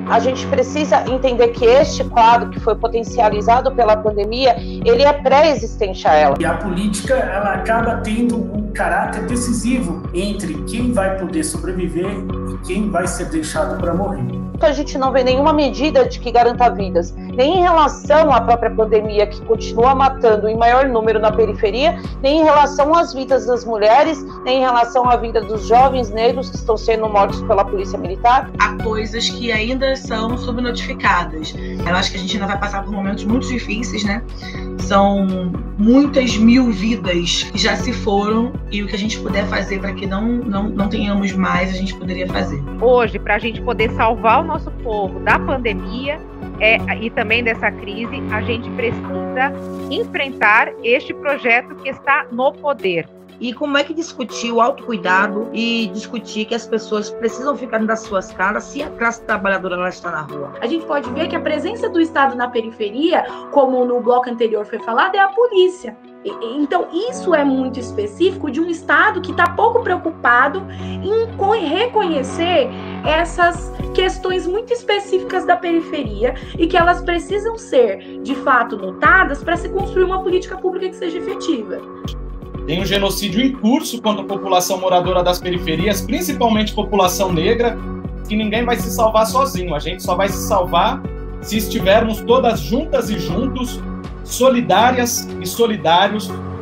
A gente precisa entender que este quadro, que foi potencializado pela pandemia, ele é pré-existente a ela. E a política, ela acaba tendo um caráter decisivo entre quem vai poder sobreviver e quem vai ser deixado para morrer. A gente não vê nenhuma medida de que garanta vidas, nem em relação à própria pandemia, que continua matando em maior número na periferia, nem em relação às vidas das mulheres, nem em relação à vida dos jovens negros que estão sendo mortos pela polícia militar. Há coisas que ainda são subnotificadas. Eu acho que a gente ainda vai passar por momentos muito difíceis, né? São muitas mil vidas que já se foram, e o que a gente puder fazer para que não tenhamos mais, a gente poderia fazer. Hoje, para a gente poder salvar o nosso povo da pandemia e também dessa crise, a gente precisa enfrentar este projeto que está no poder. E como é que discutir o autocuidado e discutir que as pessoas precisam ficar das suas casas se a classe trabalhadora ela está na rua? A gente pode ver que a presença do Estado na periferia, como no bloco anterior foi falado, é a polícia. Então, isso é muito específico de um Estado que está pouco preocupado em reconhecer essas questões muito específicas da periferia e que elas precisam ser, de fato, notadas para se construir uma política pública que seja efetiva. Tem um genocídio em curso contra a população moradora das periferias, principalmente população negra, que ninguém vai se salvar sozinho. A gente só vai se salvar se estivermos todas juntas e juntos, solidárias e solidários